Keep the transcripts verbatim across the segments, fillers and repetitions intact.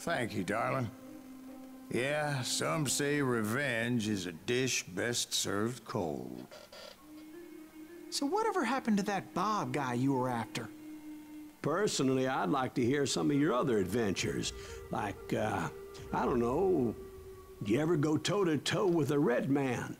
Thank you, darling. Yeah, some say revenge is a dish best served cold. So whatever happened to that Bob guy you were after? Personally, I'd like to hear some of your other adventures. Like, uh, I don't know, did you ever go toe-to-toe with a red man?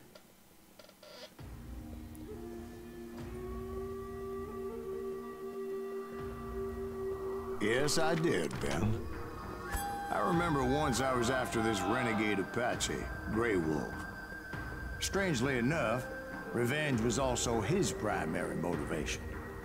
Yes, I did, Ben. I remember once I was after this renegade Apache, Grey Wolf. Strangely enough, revenge was also his primary motivation.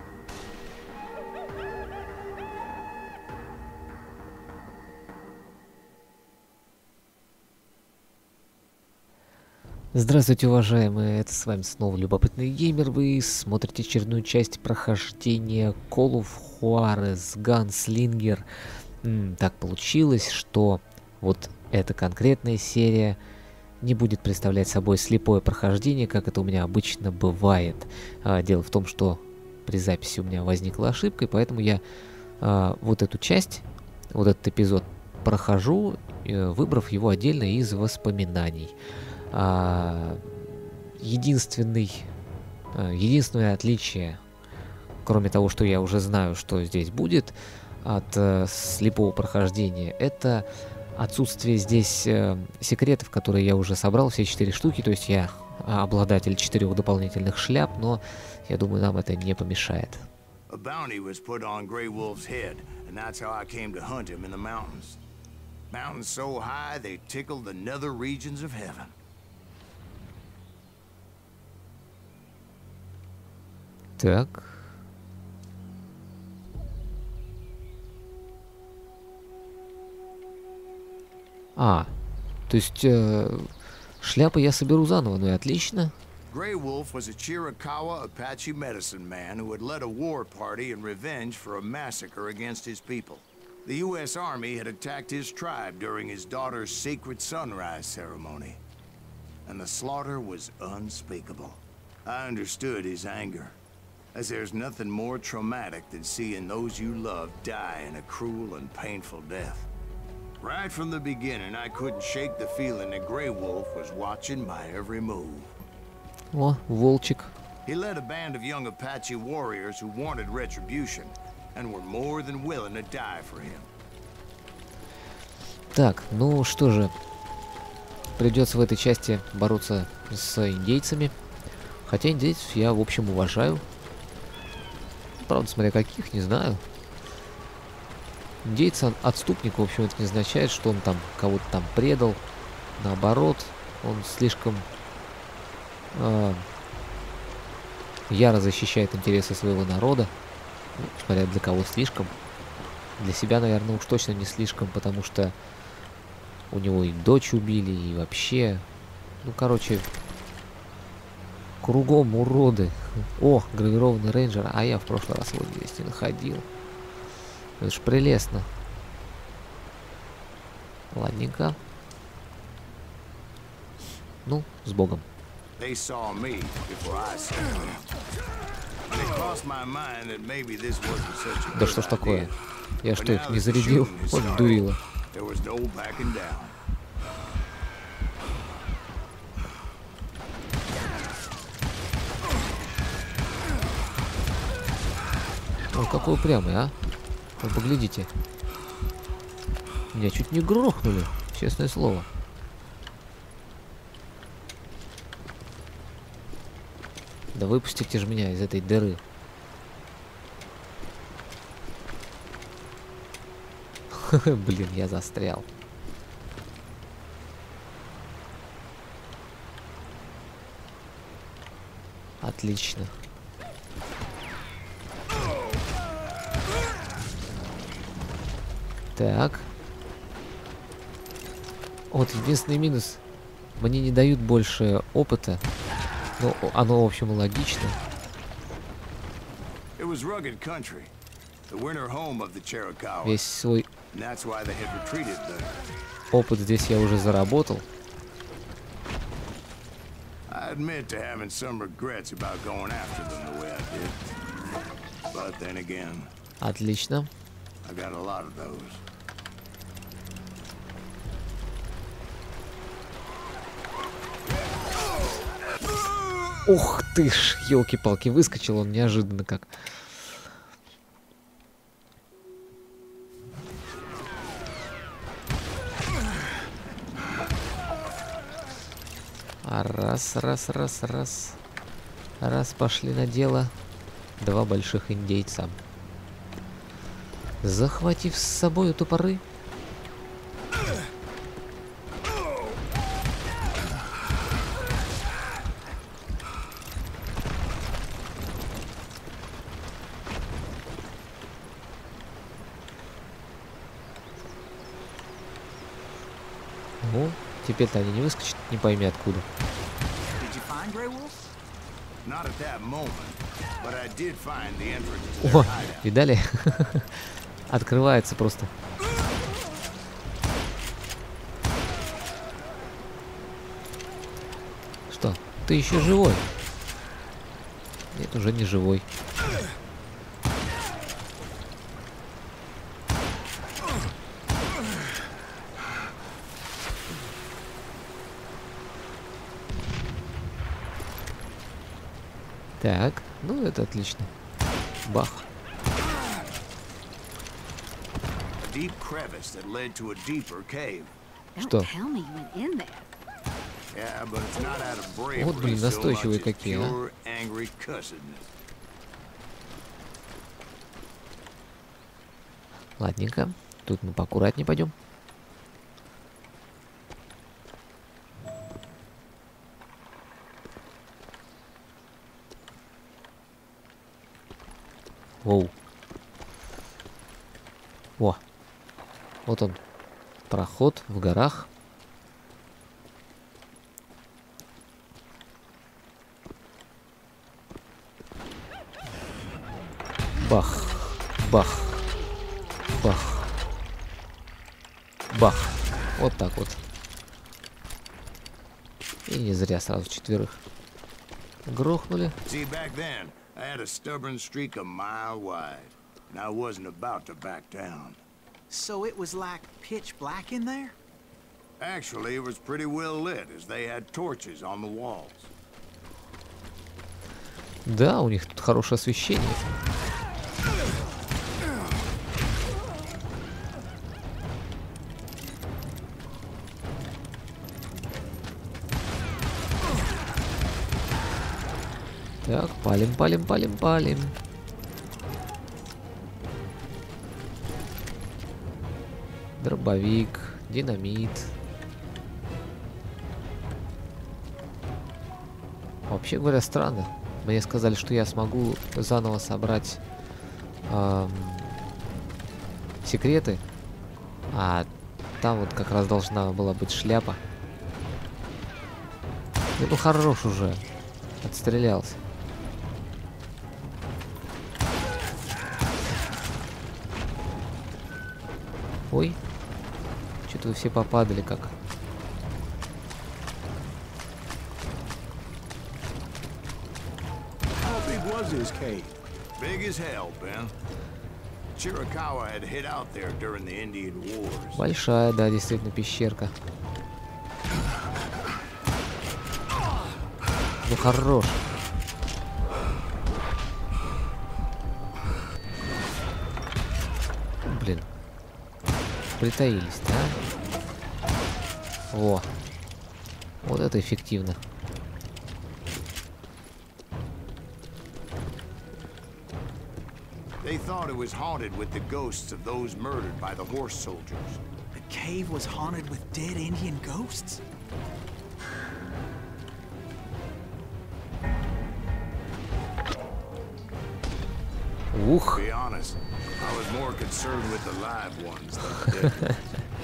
Здравствуйте, уважаемые, это с вами снова Любопытный Геймер. Вы смотрите очередную часть прохождения Call of Juarez Gunslinger. М, так получилось, что вот эта конкретная серия не будет представлять собой слепое прохождение, как это у меня обычно бывает. А, дело в том, что при записи у меня возникла ошибка, и поэтому я а, вот эту часть, вот этот эпизод прохожу, э, выбрав его отдельно из воспоминаний. А, единственный, а, единственное отличие, кроме того, что я уже знаю, что здесь будет от а, слепого прохождения, это отсутствие здесь а, секретов, которые я уже собрал, все четыре штуки, то есть я обладатель четырех дополнительных шляп, но я думаю, нам это не помешает. Так. А, то есть э, шляпы я соберу заново, ну и отлично. Grey Wolf was a Chiricahua Apache medicine man who had led a war party in revenge for a massacre against his people. The U S Army had attacked his tribe during his daughter's sacred sunrise ceremony, and the slaughter was unspeakable. I understood his anger, as there's nothing more traumatic than seeing those you love die in a cruel and painful death. Right from the beginning, I couldn't shake the feeling that Grey Wolf was watching my every move. О, волчик. He led a band of young Apache warriors who wanted retribution and were more than willing to die for him. Так, ну что же, придется в этой части бороться с индейцами. Хотя индейцев я, в общем, уважаю. Правда, смотря каких, не знаю. Индейца отступник, в общем, это не означает, что он там кого-то там предал. Наоборот, он слишком э, яро защищает интересы своего народа. Ну, смотря для кого слишком. Для себя, наверное, уж точно не слишком, потому что у него и дочь убили, и вообще... Ну, короче, кругом уроды. О, гравированный рейнджер, а я в прошлый раз его здесь не находил. Это ж прелестно. Ладненько. Ну, с Богом. Да что ж такое? Я что, их не зарядил? Вот дурило. Ой, какой упрямый, а? Вы поглядите. Меня чуть не грохнули, честное слово. Да выпустите же меня из этой дыры. Блин, я застрял. Отлично. Так. Вот единственный минус. Мне не дают больше опыта. Ну, оно, в общем, логично. Весь свой опыт здесь я уже заработал. Отлично. Ух ты ж, елки-палки, выскочил он неожиданно как. А раз, раз, раз, раз. Раз, пошли на дело. Два больших индейца. Захватив с собой топоры. Ну, теперь-то они не выскочат, не пойми откуда. Not at that moment, but I did find the entrance to their О, hideout. видали? Открывается просто. Что? Ты еще живой? Нет, уже не живой. Так, ну это отлично. Бах. Deep crevice that led to a deeper cave. Что? Tell me you went in there. Yeah, but it's not out of bravery. Вот, блин, so настойчивые much as какие, а. pure angry cussedness. Ладненько. Тут мы поаккуратнее пойдем. Воу. О. Вот он. Проход в горах. Бах. Бах. Бах. Бах. Вот так вот. И не зря сразу четверых грохнули. See, back then, I had a stubborn streak a mile wide, and I wasn't about to back down. So it was like pitch black in there? Actually, it was pretty well lit, as they had torches on the walls. Да, у них тут хорошее освещение. Так, палим, палим, палим, палим. Дробовик, динамит. Вообще говоря, странно. Мне сказали, что я смогу заново собрать эм, секреты. А там вот как раз должна была быть шляпа. Ну, ну хорош уже. Отстрелялся. Ой. Что-то вы все попадали как. How big was his cave? Big as hell, Ben. Chiricahua had hid out there during the Indian Wars. Большая, да, действительно, пещерка. Ну хорош. Блин. Притаились, да? Во. Вот это эффективно. They thought it was haunted with the ghosts of those murdered by the horse soldiers. The cave was haunted with dead Indian ghosts? Ух. To be honest, I was more concerned with the live ones than the dead ones.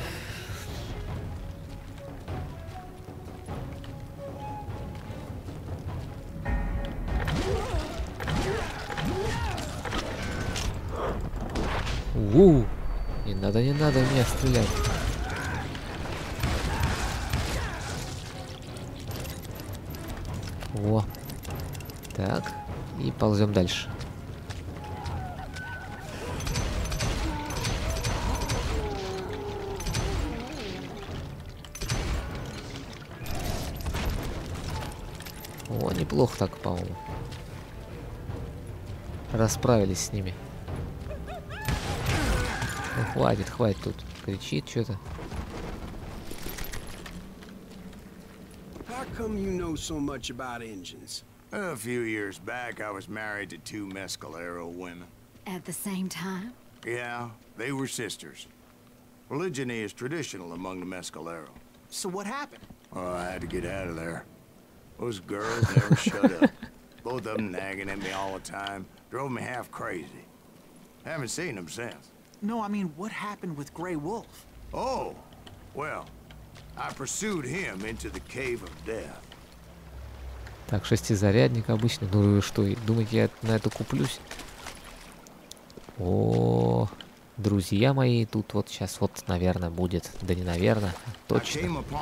У, не надо, не надо меня стрелять. Во. Так, и ползем дальше. О, неплохо так, по-моему. Расправились с ними. Ну, хватит, хватит тут. Кричит что-то. How come you know so much about engines? A few years back, I was married to two Mescalero women. At the same time? Yeah, they were sisters. Polygyny is traditional among the Mescalero. So what happened? Oh, I had to get out of there. Those girls never shut up. Both of them nagging at me all the time. Drove me half crazy. Haven't seen them since. No, I mean, what happened with Grey Wolf? Oh, well, I pursued him into the cave of death. Так, шестизарядник обычный. Ну что, думаете, я на это куплюсь? О, друзья мои, тут вот сейчас вот, наверное, будет. Да не наверное, точно.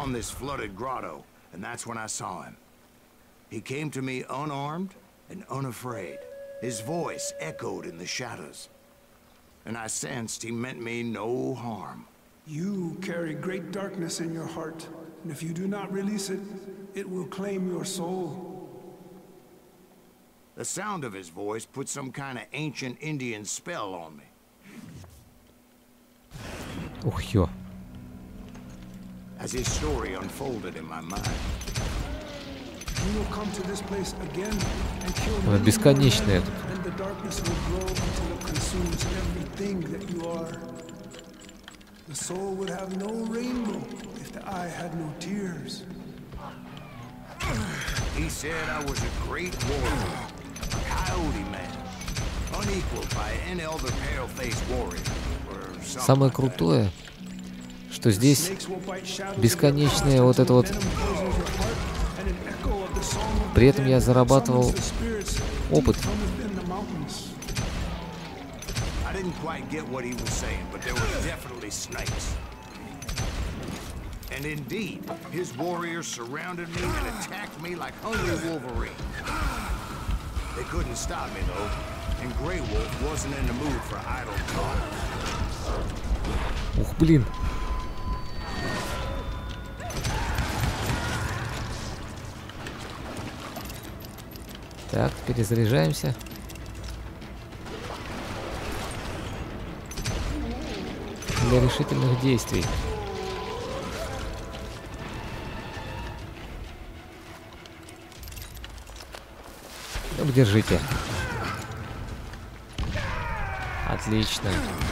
He came to me unarmed and unafraid. His voice echoed in the shadows. And I sensed he meant me no harm. You carry great darkness in your heart, and if you do not release it, it will claim your soul. The sound of his voice put some kind of ancient Indian spell on me. Ух, ё. As his story unfolded in my mind. You will come to this place again and kill Он бесконечный этот. and the darkness will grow until it consumes everything that you are. The soul would have no rainbow if the eye had no tears. He said I was a great warrior, a coyote man, unequaled by any other pale-faced warrior. or something Самое like that. крутое, что здесь бесконечное вот это вот. При этом я зарабатывал опыт. I didn't quite get what he was saying, but there were definitely snakes. And indeed, his warriors surrounded me and attacked me like hungry wolverines. They couldn't stop me though, and Grey Wolf wasn't in the mood for idle talk. Ух, блин. Так, перезаряжаемся. Для решительных действий. Ну, держите. Отлично.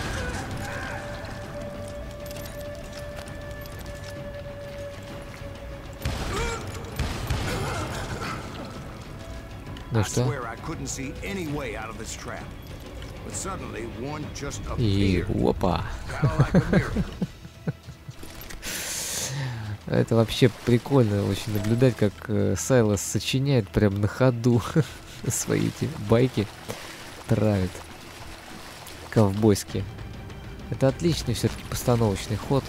Ну что? И опа. Это вообще прикольно очень наблюдать, как э, Сайлос сочиняет прям на ходу свои эти байки, травит ковбойские. Это отличный все-таки постановочный ход.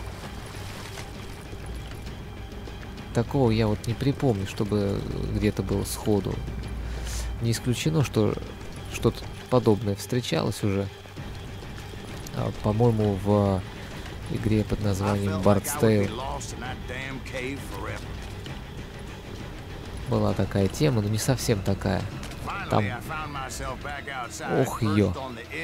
Такого я вот не припомню, чтобы где-то было сходу. Не исключено, что что-то подобное встречалось уже. А, по-моему, в игре под названием Bard's Tale была такая тема, но не совсем такая. Там... Ох, ё.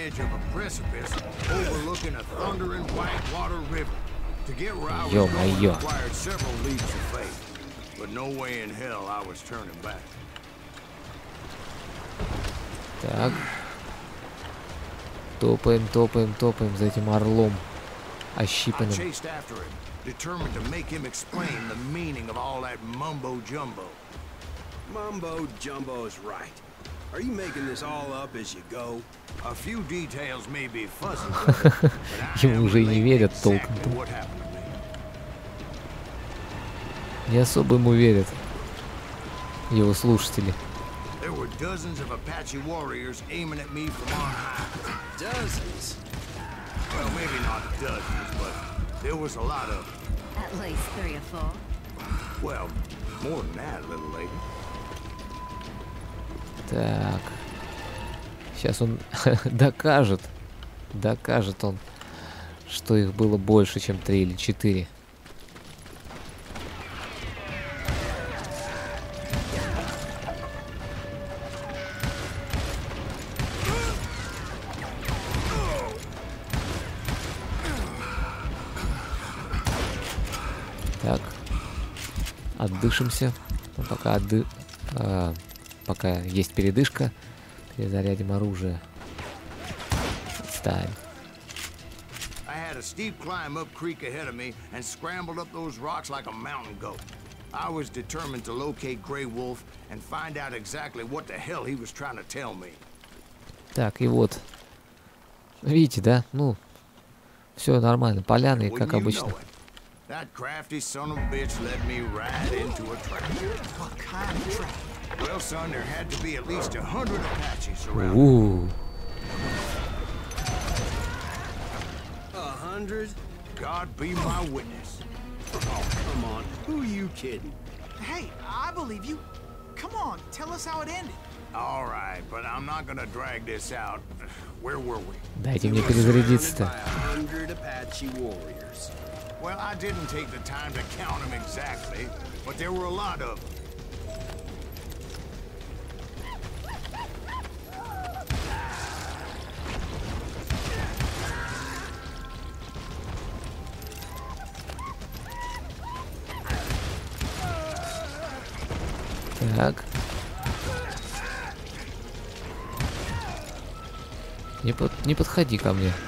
Ё-моё. Так. Топаем, топаем, топаем за этим орлом ощипанным. Mumbo jumbo is right. Are you making this all up as you go? A few details may be fuzzy, but I Ему уже и не верят толком. Не особо ему верят его слушатели. There were dozens of Apache warriors aiming at me from on high. Dozens? Well, maybe not dozens, but there was a lot of them. At least three or four. Well, more than that, little lady. Так. Сейчас он докажет. Докажет он, что их было больше, чем три или четыре. Так. Отдышимся. Ну, пока отды... а, пока есть передышка. Перезарядим оружие. Отстань. I had a steep climb up creek ahead of me and scrambled up those rocks like a mountain goat. I was determined to locate Grey Wolf and find out exactly what the hell he was trying to tell me. Так, и вот. Видите, да? Ну, все нормально. Поляны, как обычно. That crafty son of a bitch led me right into a trap. What kind of trap? Well, son, there had to be at least a hundred Apaches around. У-у-у. A hundred? God be my witness. Oh, come on. Who are you kidding? Hey, I believe you. Come on, tell us how it ended. All right, but I'm not gonna drag this out. Where were we? Дайте мне We were surrounded перезарядиться-то. by a hundred Apache warriors. Well, I didn't take the time to count them exactly, but there were a lot of them. Так. Не, под, не подходи ко мне.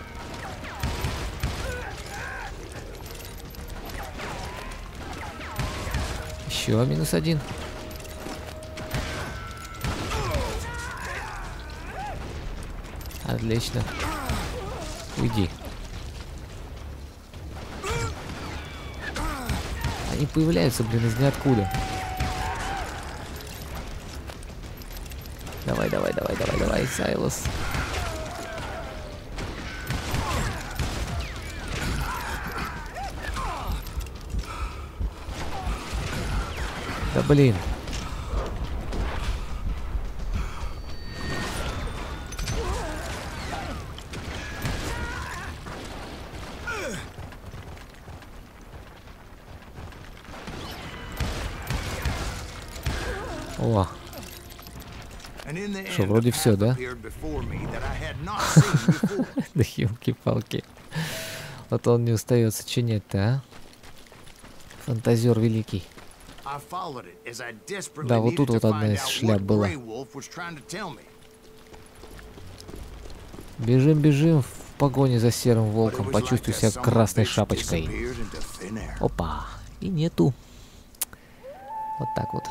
Еще минус один. Отлично. Уйди. Они появляются, блин, из ниоткуда. Давай, давай, давай, давай, давай, Сайлос. Да блин. О. Что, вроде все, да? Да елки-палки. Вот он не устает сочинять-то, а? Фантазер великий. Да, вот тут вот одна из шляп была. Бежим, бежим в погоне за серым волком. Почувствуй себя красной шапочкой. Опа. И нету. Вот так вот.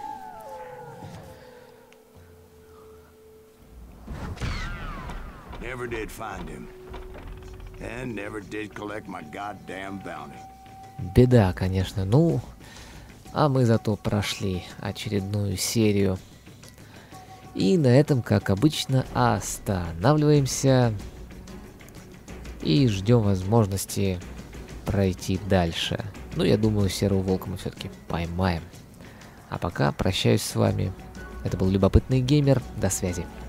Never did find him. And never did collect my goddamn bounty. Беда, конечно. Ну, а мы зато прошли очередную серию. И на этом, как обычно, останавливаемся. И ждем возможности пройти дальше. Ну, я думаю, серого волка мы все-таки поймаем. А пока прощаюсь с вами. Это был Любопытный Геймер. До связи.